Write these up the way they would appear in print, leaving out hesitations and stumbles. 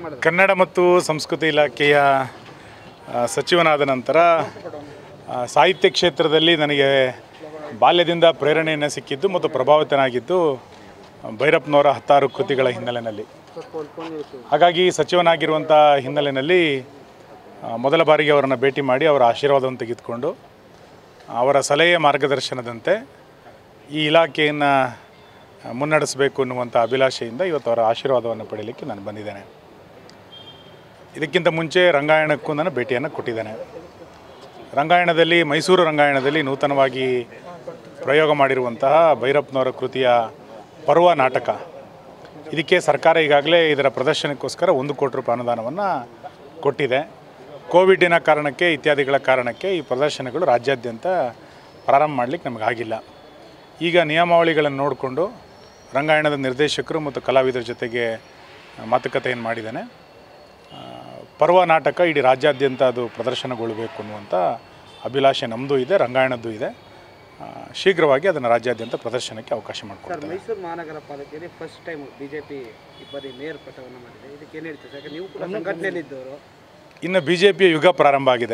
ಕನ್ನಡ ಮತ್ತು ಸಂಸ್ಕೃತಿ ಇಲಾಖೆಯ ಸಚಿವನಾದ ನಂತರ ಸಾಹಿತ್ಯ ಕ್ಷೇತ್ರದಲ್ಲಿ ನನಗೆ ಬಾಲ್ಯದಿಂದ ಪ್ರೇರಣೆಯನ್ನು ಸಿಕ್ಕಿದ್ದು ಮತ್ತು ಪ್ರಭಾವಿತನಾಗಿದ್ದು ಭೈರಪ್ಪನವರ 16 ಕೃತಿಗಳ ಹಿನ್ನೆಲೆಯಲ್ಲಿ. ಹಾಗಾಗಿ ಸಚಿವನಾಗಿರುವಂಥ ಹಿನ್ನೆಲೆಯಲ್ಲಿ ಮೊದಲ ಬಾರಿಗೆ ಅವರನ್ನು ಭೇಟಿ ಮಾಡಿ ಅವರ ಆಶೀರ್ವಾದವನ್ನು ತೆಗೆದುಕೊಂಡು ಅವರ ಸಲಹೆ ಮಾರ್ಗದರ್ಶನದಂತೆ ಈ ಇಲಾಖೆಯನ್ನು ಮುನ್ನಡೆಸಬೇಕು ಅನ್ನುವಂಥ ಅಭಿಲಾಷೆಯಿಂದ ಇವತ್ತು ಅವರ ಆಶೀರ್ವಾದವನ್ನು ಪಡೆಯಲಿಕ್ಕೆ ನಾನು ಬಂದಿದ್ದೇನೆ. ಇದಕ್ಕಿಂತ ಮುಂಚೆ ರಂಗಾಯಣಕ್ಕೂ ನಾನು ಭೇಟಿಯನ್ನು ಕೊಟ್ಟಿದ್ದೇನೆ. ರಂಗಾಯಣದಲ್ಲಿ ಮೈಸೂರು ರಂಗಾಯಣದಲ್ಲಿ ನೂತನವಾಗಿ ಪ್ರಯೋಗ ಮಾಡಿರುವಂತಹ ಭೈರಪ್ಪನವರ ಕೃತಿಯ ಪರ್ವ ನಾಟಕ, ಇದಕ್ಕೆ ಸರ್ಕಾರ ಈಗಾಗಲೇ ಇದರ ಪ್ರದರ್ಶನಕ್ಕೋಸ್ಕರ 1 ಕೋಟಿ ರೂಪಾಯಿ ಅನುದಾನವನ್ನು ಕೊಟ್ಟಿದೆ. ಕೋವಿಡಿನ ಕಾರಣಕ್ಕೆ ಇತ್ಯಾದಿಗಳ ಕಾರಣಕ್ಕೆ ಈ ಪ್ರದರ್ಶನಗಳು ರಾಜ್ಯಾದ್ಯಂತ ಪ್ರಾರಂಭ ಮಾಡಲಿಕ್ಕೆ ನಮಗಾಗಿಲ್ಲ. ಈಗ ನಿಯಮಾವಳಿಗಳನ್ನು ನೋಡಿಕೊಂಡು ರಂಗಾಯಣದ ನಿರ್ದೇಶಕರು ಮತ್ತು ಕಲಾವಿದರ ಜೊತೆಗೆ ಮಾತುಕತೆಯನ್ನು ಮಾಡಿದ್ದೇನೆ. ಪರ್ವ ನಾಟಕ ಇಡೀ ರಾಜ್ಯಾದ್ಯಂತ ಅದು ಪ್ರದರ್ಶನಗೊಳ್ಳಬೇಕು ಅನ್ನುವಂಥ ಅಭಿಲಾಷೆ ನಮ್ಮದು ಇದೆ, ರಂಗಾಯಣದ್ದು ಇದೆ. ಶೀಘ್ರವಾಗಿ ಅದನ್ನು ರಾಜ್ಯಾದ್ಯಂತ ಪ್ರದರ್ಶನಕ್ಕೆ ಅವಕಾಶ ಮಾಡಿಕೊಡ್ತಾರೆ. ಮೈಸೂರು ಮಹಾನಗರ ಪಾಲಿಕೆಯಲ್ಲಿ ಫಸ್ಟ್ ಟೈಮ್ BJP ಇಬ್ಬರಿ ಮೇಯರ್ ಪಟ್ಟವನ್ನು ಮಾಡಿದೆ. ಇದಕ್ಕೆ ಏನು ಹೇಳ್ತೀವಿ? ಯಾಕಂದರೆ ನೀವು ಕೂಡ ಸಂಘಟನೆಯಲ್ಲಿದ್ದವರು. ಇನ್ನು BJPಯ ಯುಗ ಪ್ರಾರಂಭ ಆಗಿದೆ.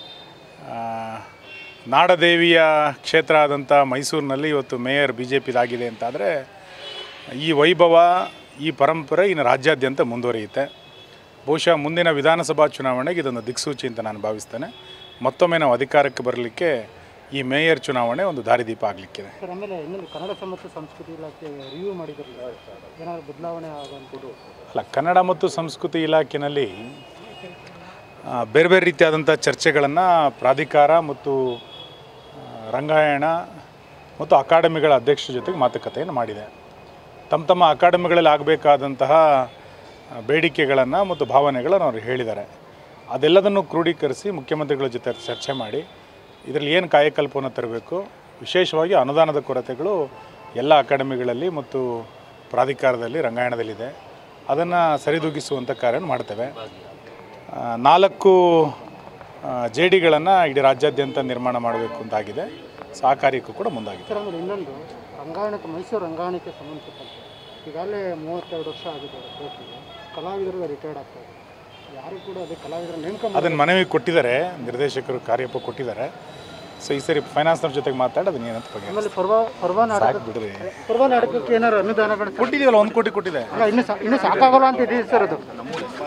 ನಾಡದೇವಿಯ ಕ್ಷೇತ್ರ ಆದಂಥ ಮೈಸೂರಿನಲ್ಲಿ ಇವತ್ತು ಮೇಯರ್ BJPದಾಗಿದೆ ಅಂತಾದರೆ ಈ ವೈಭವ, ಈ ಪರಂಪರೆ ಇನ್ನು ರಾಜ್ಯಾದ್ಯಂತ ಮುಂದುವರಿಯುತ್ತೆ. ಬಹುಶಃ ಮುಂದಿನ ವಿಧಾನಸಭಾ ಚುನಾವಣೆಗೆ ಇದೊಂದು ದಿಕ್ಸೂಚಿ ಅಂತ ನಾನು ಭಾವಿಸ್ತೇನೆ. ಮತ್ತೊಮ್ಮೆ ನಾವು ಅಧಿಕಾರಕ್ಕೆ ಬರಲಿಕ್ಕೆ ಈ ಮೇಯರ್ ಚುನಾವಣೆ ಒಂದು ದಾರಿದೀಪ ಆಗಲಿಕ್ಕಿದೆ. ಸರ್, ಆಮೇಲೆ ಇನ್ನೊಂದು ಕನ್ನಡ ಮತ್ತು ಸಂಸ್ಕೃತಿ ಇಲಾಖೆ ರಿವ್ಯೂ ಮಾಡಿದ್ರಲ್ಲ, ಏನಾದರೂ ಬದಲಾವಣೆ ಆಗೋದು? ಅಲ್ಲ, ಕನ್ನಡ ಮತ್ತು ಸಂಸ್ಕೃತಿ ಇಲಾಖೆಯಲ್ಲಿ ಬೇರೆ ಬೇರೆ ರೀತಿಯಾದಂಥ ಚರ್ಚೆಗಳನ್ನು ಪ್ರಾಧಿಕಾರ ಮತ್ತು ರಂಗಾಯಣ ಮತ್ತು ಅಕಾಡೆಮಿಗಳ ಅಧ್ಯಕ್ಷರ ಜೊತೆಗೆ ಮಾತುಕತೆಯನ್ನು ಮಾಡಿದೆ. ತಮ್ಮ ಅಕಾಡೆಮಿಗಳಲ್ಲಿ ಆಗಬೇಕಾದಂತಹ ಬೇಡಿಕೆಗಳನ್ನು ಮತ್ತು ಭಾವನೆಗಳನ್ನು ಅವರು ಹೇಳಿದ್ದಾರೆ. ಅದೆಲ್ಲದನ್ನು ಕ್ರೋಢೀಕರಿಸಿ ಮುಖ್ಯಮಂತ್ರಿಗಳ ಜೊತೆ ಚರ್ಚೆ ಮಾಡಿ ಇದರಲ್ಲಿ ಏನು ಕಾಯಕಲ್ಪವನ್ನು ತರಬೇಕು, ವಿಶೇಷವಾಗಿ ಅನುದಾನದ ಕೊರತೆಗಳು ಎಲ್ಲ ಅಕಾಡೆಮಿಗಳಲ್ಲಿ ಮತ್ತು ಪ್ರಾಧಿಕಾರದಲ್ಲಿ ರಂಗಾಯಣದಲ್ಲಿದೆ, ಅದನ್ನು ಸರಿದೂಗಿಸುವಂಥ ಕಾರ್ಯವನ್ನು ಮಾಡ್ತೇವೆ. 4 JDಗಳನ್ನು ಇಡೀ ರಾಜ್ಯಾದ್ಯಂತ ನಿರ್ಮಾಣ ಮಾಡಬೇಕು ಅಂತಾಗಿದೆ. ಆ ಕಾರ್ಯಕ್ಕೂ ಕೂಡ ಮುಂದಾಗಿದೆ. ಸರ್, ಆಮೇಲೆ ಇನ್ನೊಂದು ರಂಗಾಯಣಕ್ಕೆ, ಮೈಸೂರು ರಂಗಾಯಣಕ್ಕೆ ಸಂಬಂಧಪಟ್ಟಂತೆ ಈಗಾಗಲೇ 32 ವರ್ಷ ಆಗಿದೆ ಕೋರ್ಟಿಗೆ. ಕಲಾವಿದರು ರಿಟೈರ್ಡ್ ಆಗ್ತಾರೆ, ಯಾರು ಕೂಡ ಅದೇ ಕಲಾವಿದರ ನೇಮಕ ಅದನ್ನು ಮನವಿ ಕೊಟ್ಟಿದ್ದಾರೆ, ನಿರ್ದೇಶಕರು ಕಾರ್ಯಪ್ಪ ಕೊಟ್ಟಿದ್ದಾರೆ. ಸೊ ಈ ಸರಿ ಫೈನಾನ್ಸ್ನವ್ರ ಜೊತೆಗೆ ಮಾತಾಡಿ ಅದನ್ನ ಏನಂತ ಬಗ್ಗೆ ಆಮೇಲೆ ಪರ್ವ ನಾಟಕಕ್ಕೆ ಏನಾದ್ರು ಅನುದಾನಗಳು ಕೊಟ್ಟಿದ್ದೀವಲ್ಲ, 1 ಕೋಟಿ ಕೊಟ್ಟಿದೆ. ಇನ್ನು ಸಾಕಾಗಲ್ಲ ಅಂತ ಇದೆ ಸರ್ ಅದು.